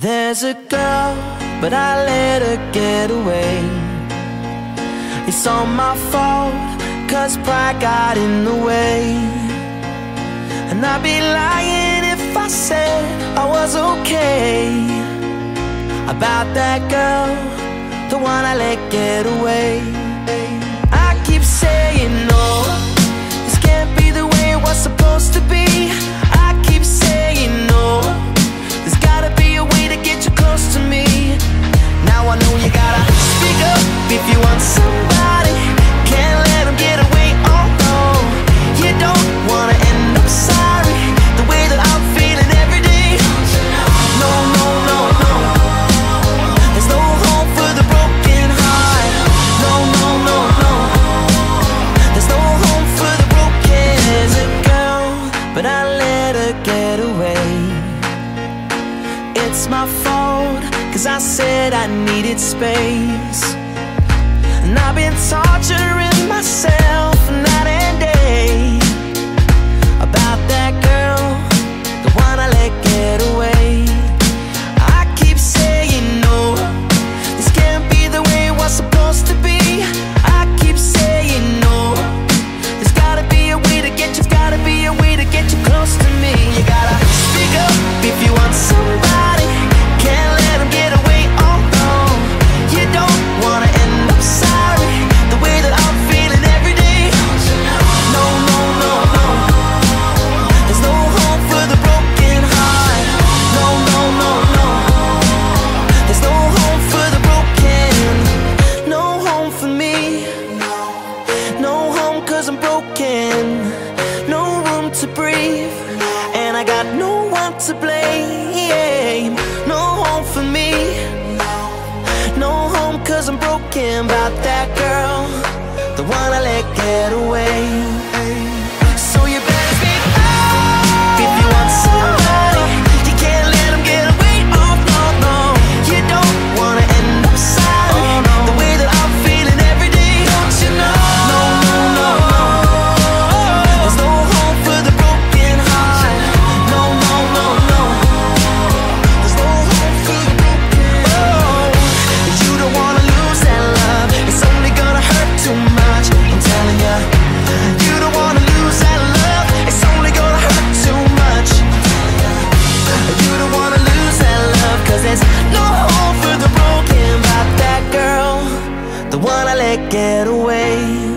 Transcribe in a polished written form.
There's a girl, but I let her get away. It's all my fault, 'cause pride got in the way. And I'd be lying if I said I was okay about that girl, the one I let get away. I keep saying no, this can't be the way it was supposed to be. I keep saying no, there's gotta be a way to get you close to me. Now I know you gotta speak up if you want somebody. Can't let them get away, oh no. You don't wanna end up sorry, the way that I'm feeling every day. No, no, no, no, there's no hope for the broken heart. No, no, no, no, there's no hope for the broken. There's a girl, but I let her get away. It's my fault, 'cause I said I needed space. And I've been torturing myself night and day about that girl, the one I let get away. I keep saying no, this can't be the way it was supposed to be. I keep saying no, there's gotta be a way to get you, gotta be a way to get you close to me. You gotta speak up if you want somebody. Can't let them get away, oh no. You don't wanna end up sorry, the way that I'm feeling every day. No, no, no, no, there's no hope for the broken heart. No, no, no, no, there's no home for the broken. No home for me, no home 'cause I'm broken. No room to breathe, and I got no one to blame. No home for me, no home 'cause I'm broken about that girl, the one I let get away. So you better speak up if you want somebody. You can't let them get away, oh no, no. You don't wanna end up sorry, the way that I'm feeling every day. Don't you know? No, no, no, no, there's no hope for the broken heart. No, no, no, no, there's no hope for the broken. Oh, you don't wanna lose that love, it's only gonna hurt too much. I'm telling ya, you don't wanna lose that love, it's only gonna hurt too much. You don't wanna lose that love, 'cause there's no hope for the broken about that girl, the one I let get away.